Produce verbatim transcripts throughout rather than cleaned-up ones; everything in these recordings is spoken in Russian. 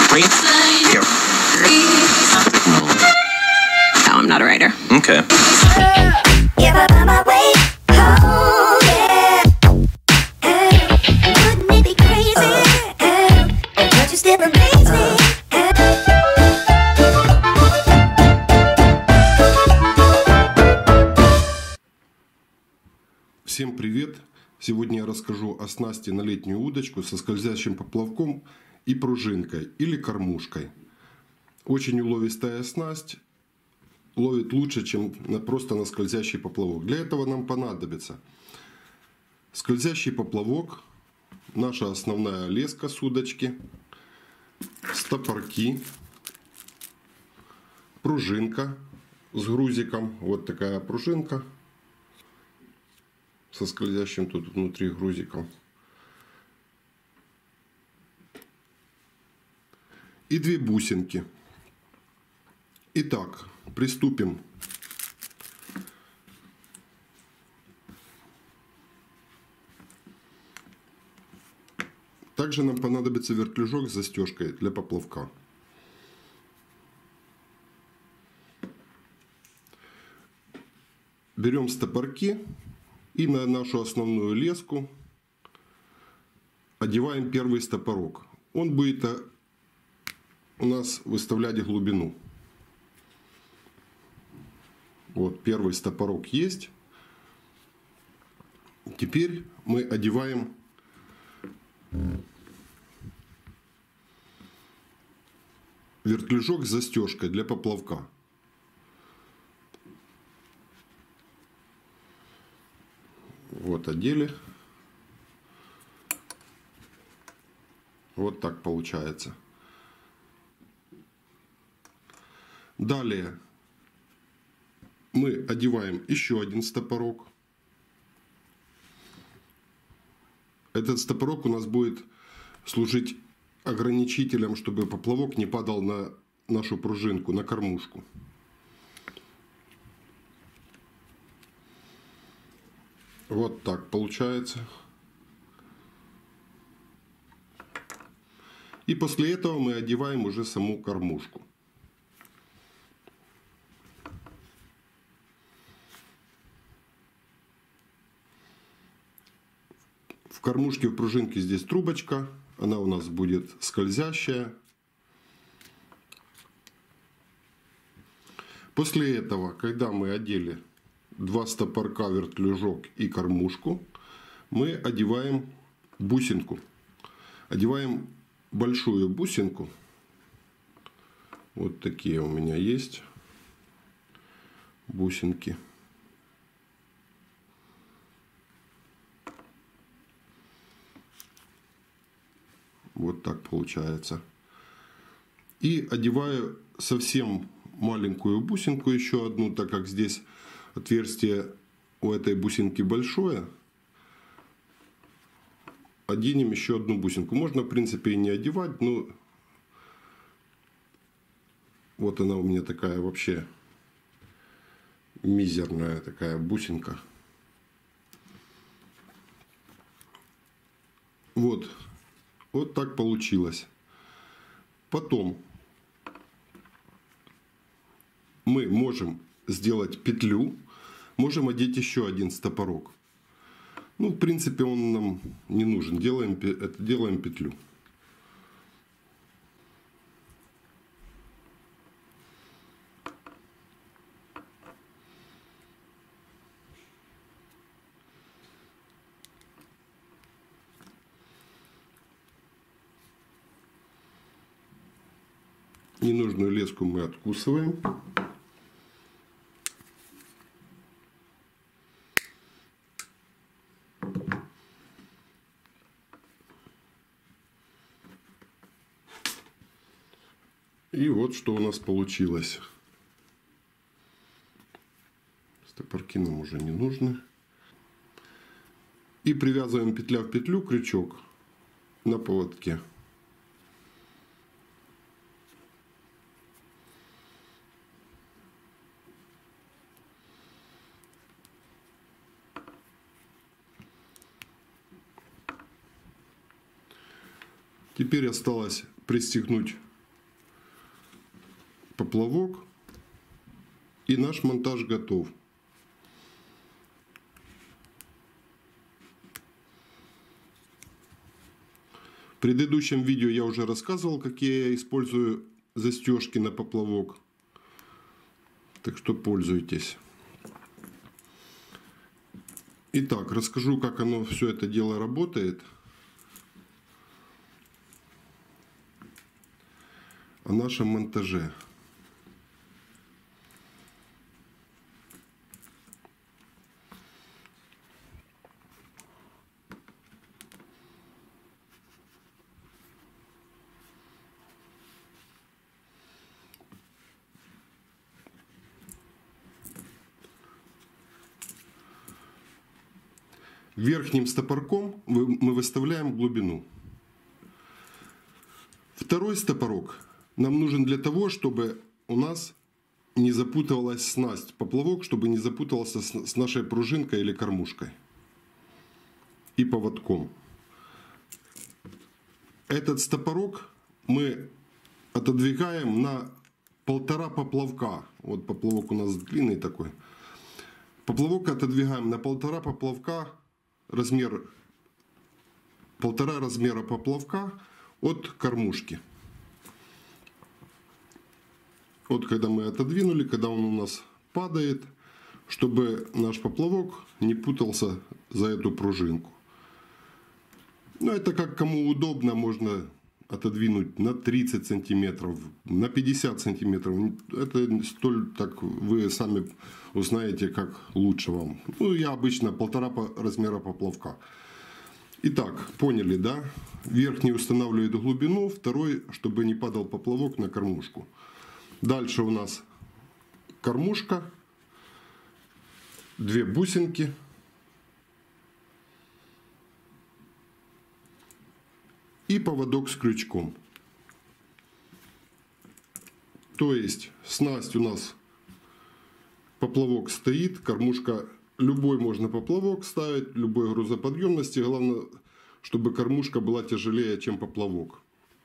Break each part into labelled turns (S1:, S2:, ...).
S1: No, I'm not a writer.
S2: Okay.
S3: Всем привет! Сегодня я расскажу о снасти на летнюю удочку со скользящим поплавком и пружинкой или кормушкой. Очень уловистая снасть, ловит лучше, чем просто на скользящий поплавок. Для этого нам понадобится скользящий поплавок, наша основная леска с удочки, стопорки, пружинка с грузиком, вот такая пружинка со скользящим тут внутри грузиком. И две бусинки. Итак, приступим. Также нам понадобится вертлюжок с застежкой для поплавка. Берем стопорки и на нашу основную леску одеваем первый стопорок. Он будет у нас выставлять глубину. Вот первый стопорок есть. Теперь мы одеваем вертлюжок с застежкой для поплавка. Вот одели. Вот так получается. Далее мы одеваем еще один стопорок. Этот стопорок у нас будет служить ограничителем, чтобы поплавок не падал на нашу пружинку, на кормушку. Вот так получается. И после этого мы одеваем уже саму кормушку. В кормушке, в пружинке здесь трубочка. Она у нас будет скользящая. После этого, когда мы одели два стопорка, вертлюжок и кормушку, мы одеваем бусинку. Одеваем большую бусинку. Вот такие у меня есть бусинки. Вот так получается. И одеваю совсем маленькую бусинку, еще одну, так как здесь отверстие у этой бусинки большое. Оденем еще одну бусинку. Можно, в принципе, и не одевать, но вот она у меня такая вообще мизерная такая бусинка. Вот. Вот так получилось. Потом мы можем сделать петлю, можем одеть еще один стопорок. Ну, в принципе, он нам не нужен. Делаем, это, делаем петлю. Ненужную леску мы откусываем. И вот что у нас получилось. Стопорки нам уже не нужны. И привязываем петля в петлю, крючок на поводке. Теперь осталось пристегнуть поплавок. И наш монтаж готов. В предыдущем видео я уже рассказывал, какие я использую застежки на поплавок. Так что пользуйтесь. Итак, расскажу, как оно все это дело работает. О нашем монтаже. Верхним стопорком мы выставляем глубину. Второй стопорок нам нужен для того, чтобы у нас не запуталась снасть, поплавок, чтобы не запутался с нашей пружинкой или кормушкой и поводком. Этот стопорок мы отодвигаем на полтора поплавка. Вот поплавок у нас длинный такой. Поплавок отодвигаем на полтора поплавка. Размер полтора размера поплавка от кормушки. Вот когда мы отодвинули, когда он у нас падает, чтобы наш поплавок не путался за эту пружинку. Ну, это как кому удобно, можно отодвинуть на тридцать сантиметров, на пятьдесят сантиметров. Это столь, так вы сами узнаете, как лучше вам. Ну, я обычно полтора размера поплавка. Итак, поняли, да? Верхний устанавливает глубину, второй, чтобы не падал поплавок на кормушку. Дальше у нас кормушка, две бусинки. И поводок с крючком. То есть снасть у нас, поплавок стоит, кормушка, любой можно поплавок ставить, любой грузоподъемности. Главное, чтобы кормушка была тяжелее, чем поплавок.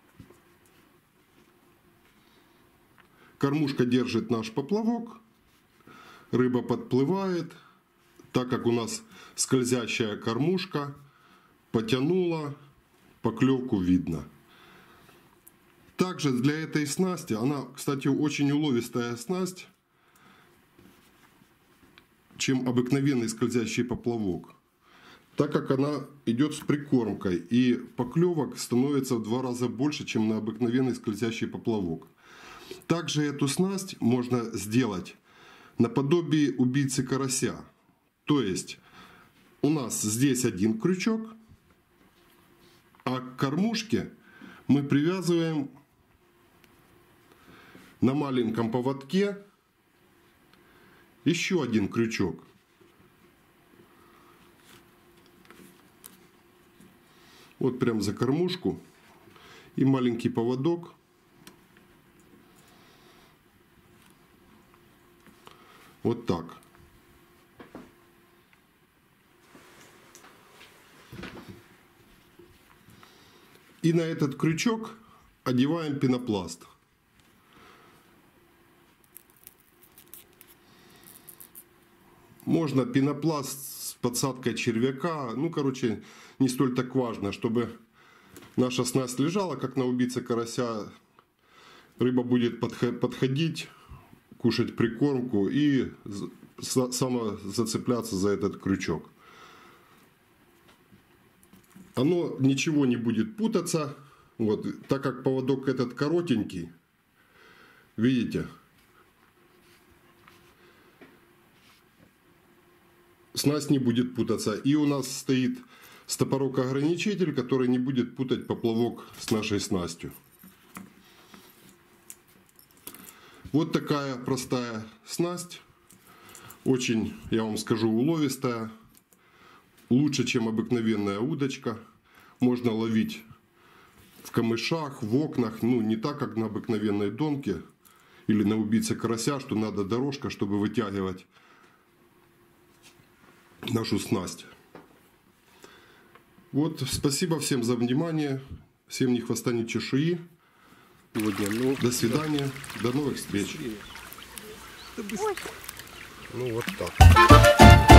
S3: Кормушка держит наш поплавок, рыба подплывает, так как у нас скользящая кормушка, потянула. Поклевку видно. Также для этой снасти, она, кстати, очень уловистая снасть, чем обыкновенный скользящий поплавок. Так как она идет с прикормкой, и поклевок становится в два раза больше, чем на обыкновенный скользящий поплавок. Также эту снасть можно сделать наподобие убийцы карася. То есть у нас здесь один крючок, а к кормушке мы привязываем на маленьком поводке еще один крючок. Вот прям за кормушку и маленький поводок. Вот так. И на этот крючок одеваем пенопласт. Можно пенопласт с подсадкой червяка. Ну, короче, не столь так важно, чтобы наша снасть лежала, как на убийце карася. Рыба будет подходить, кушать прикормку и самозацепляться за этот крючок. Оно ничего не будет путаться, вот, так как поводок этот коротенький, видите, снасть не будет путаться. И у нас стоит стопорок-ограничитель, который не будет путать поплавок с нашей снастью. Вот такая простая снасть, очень, я вам скажу, уловистая. Лучше, чем обыкновенная удочка. Можно ловить в камышах, в окнах. Ну, не так, как на обыкновенной донке или на убийце карася, что надо дорожка, чтобы вытягивать нашу снасть. Вот, спасибо всем за внимание. Всем ни хвоста, ни чешуи.
S2: сегодня. Ну,
S3: До свидания, до новых встреч.
S2: ну вот так.